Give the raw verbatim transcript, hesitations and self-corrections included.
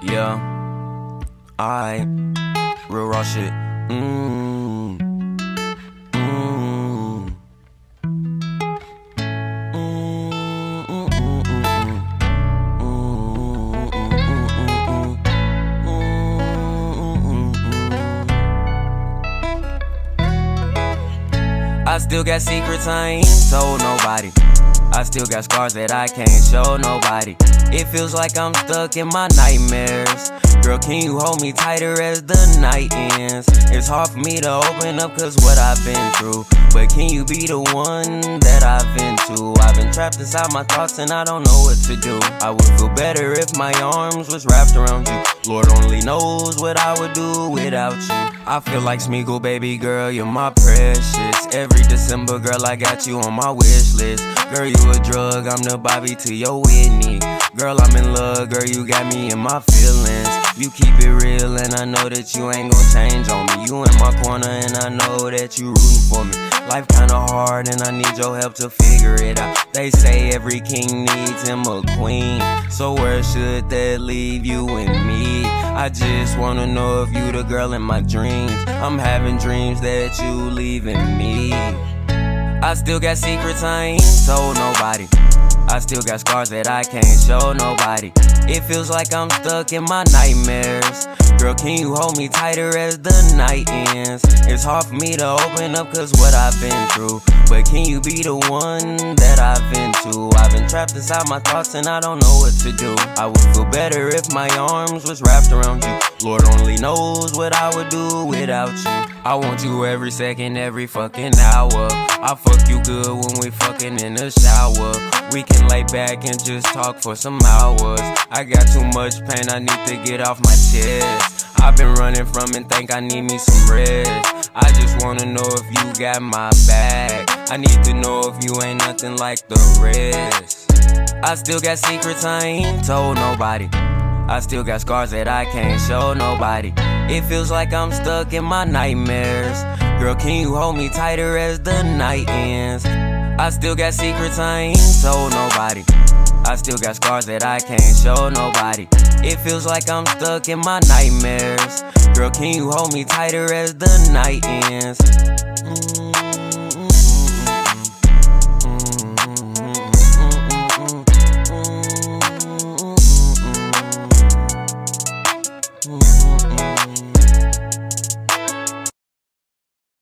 Yeah, alright, real raw shit. Mmm, mmm, I still got secrets I ain't told nobody. I still got scars that I can't show nobody. It feels like I'm stuck in my nightmares. Girl, can you hold me tighter as the night ends? It's hard for me to open up cause what I've been through, but can you be the one that I've been to? I've been trapped inside my thoughts and I don't know what to do. I would feel better if my arms was wrapped around you. Lord only knows what I would do without you. I feel like Smeagol, baby girl, you're my precious. Every December, girl, I got you on my wish list. Girl, you a drug, I'm the Bobby to your Whitney. Girl, I'm in love, girl, you got me in my feelings. You keep it real and I know that you ain't gon' change on me. You in my corner and I know that you rootin' for me. Life kinda hard and I need your help to figure it out. They say every king needs him a queen, so where should that leave you and me? I just wanna know if you the girl in my dreams. I'm having dreams that you leaving me. I still got secrets I ain't told nobody. I still got scars that I can't show nobody. It feels like I'm stuck in my nightmares. Girl, can you hold me tighter as the night ends? It's hard for me to open up cause what I've been through, but can you be the one that I've been to? I've been trapped inside my thoughts and I don't know what to do. I would feel better if my arms was wrapped around you. Lord only knows what I would do without you. I want you every second, every fucking hour. I fuck you good when we fucking in the shower. We can lay back and just talk for some hours. I got too much pain I need to get off my chest. I've been running from and think I need me some rest. I just wanna know if you got my back. I need to know if you ain't nothing like the rest. I still got secrets I ain't told nobody. I still got scars that I can't show nobody. It feels like I'm stuck in my nightmares. Girl, can you hold me tighter as the night ends? I still got secrets I ain't told nobody. I still got scars that I can't show nobody. It feels like I'm stuck in my nightmares. Girl, can you hold me tighter as the night ends? Mm-hmm.